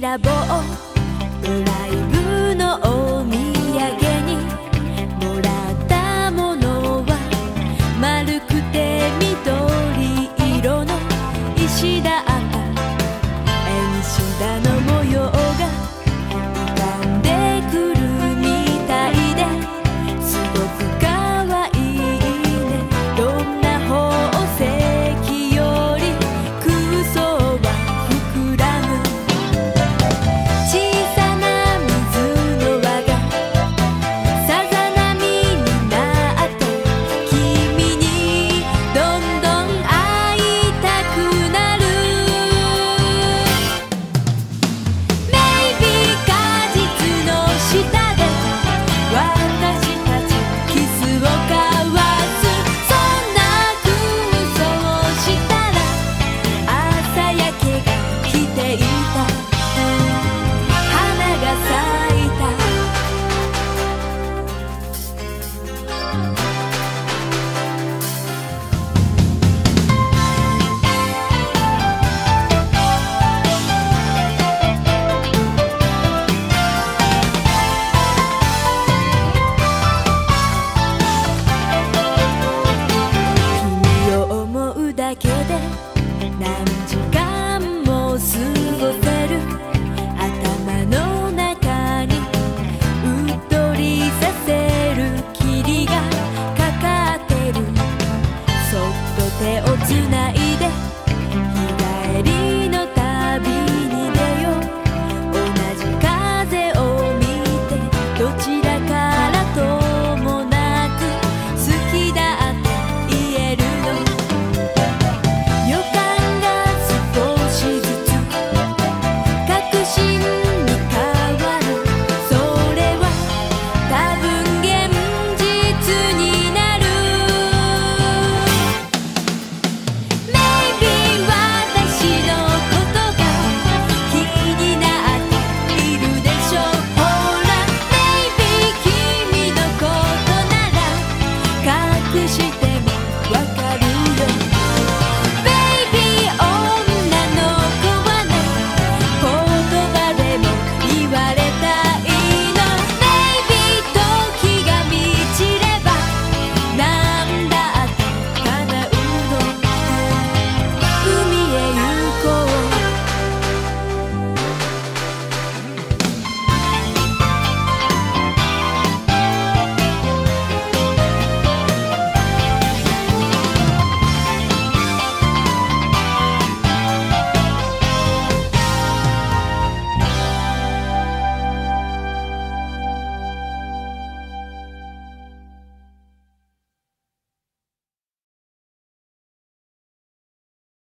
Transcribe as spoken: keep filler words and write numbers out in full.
野望ドライブのお土産にもらったものは丸くて緑色の石だった。縁下の模様が浮かんでくるみたいですごくかわいいね。どんな宝石より空想は膨らむ。小さな水の輪がさざ波になって君にどんどん会いたくなる。メイビー果実の下で私たちキスを交わす。そんな空想をしたら朝焼けが来ていた。花が咲いた。君を思うだけで何時間も過ごせる。頭の中にうっとりさせる霧がかかってる。そっと手をつないで日帰りの旅に出よう。同じ風を見てどちらからともなく好きだって言えるの。予感が少しずつ確信に変わる。それは多分現実になる。Maybe 私のことが気になっているでしょう。ほら Maybe 君のことなら隠して